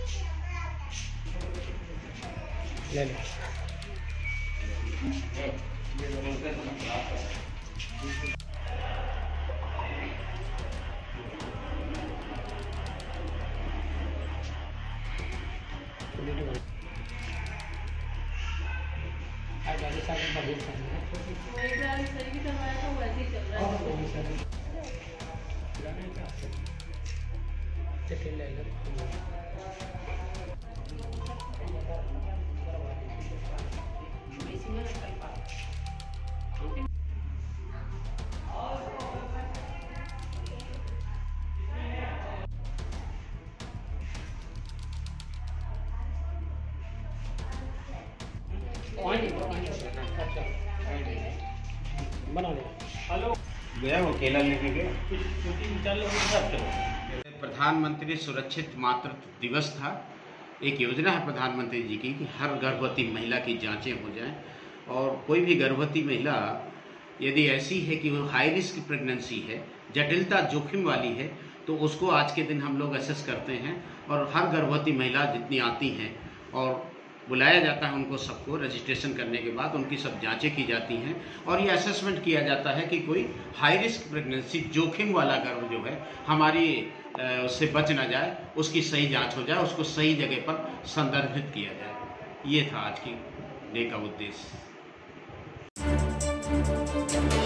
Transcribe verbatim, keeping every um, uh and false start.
ले ले। बना ले। हेलो गया वो केला लेके गया। प्रधानमंत्री सुरक्षित मातृत्व दिवस था। एक योजना है प्रधानमंत्री जी की कि हर गर्भवती महिला की जांचें हो जाएं और कोई भी गर्भवती महिला यदि ऐसी है कि वो हाई रिस्क प्रेगनेंसी है, जटिलता जोखिम वाली है, तो उसको आज के दिन हम लोग असेस करते हैं और हर गर्भवती महिला जितनी आती हैं और बुलाया जाता है उनको सबको रजिस्ट्रेशन करने के बाद उनकी सब जांचें की जाती हैं और ये असेसमेंट किया जाता है कि कोई हाई रिस्क प्रेगनेंसी जोखिम वाला गर्भ जो है हमारी उससे बच ना जाए, उसकी सही जांच हो जाए, उसको सही जगह पर संदर्भित किया जाए। ये था आज की डे का उद्देश्य।